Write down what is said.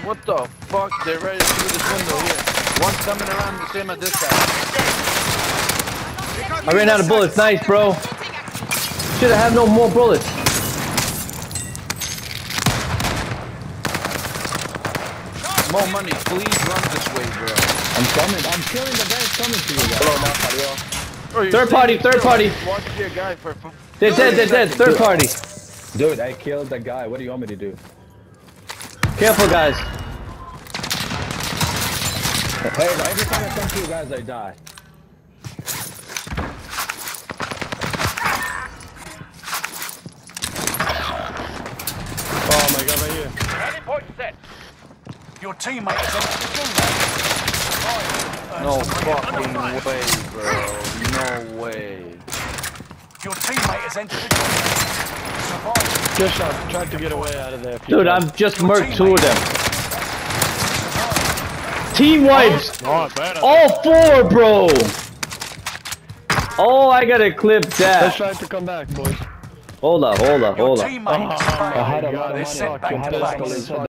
What the fuck? They're ready through this window here. One's coming around the same as this guy. I ran out of bullets. Nice, bro. Should have no more bullets. More money, please run this way, bro. I'm coming. I'm killing the guys coming to you guys. Hello, Mario. Third party. Watch your guy for... They're dead. Third party. Dude, I killed the guy. What do you want me to do? Careful, guys. Hey, every time I come to you guys, I die. Oh my god, right here. Rally point set. Your teammate is entered the game. No fucking way, bro. No way. Your teammate has entered the game. Survive. Good shot. Tried to get away out of there. Dude, I'm just murked 2 of them. Team wipes. Oh, bad. All 4, bro. Oh, I gotta clip Let's that. try to come back, boys. Hold up. Your teammate has I had a failed. lot of They're money. sent back to Fucking base. pistol.